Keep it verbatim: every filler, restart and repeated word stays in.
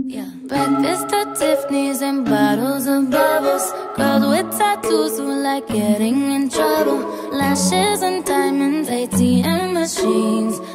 Yeah. Breakfast at Tiffany's and bottles of bubbles. Girls with tattoos who like getting in trouble. Lashes and diamonds, A T M machines.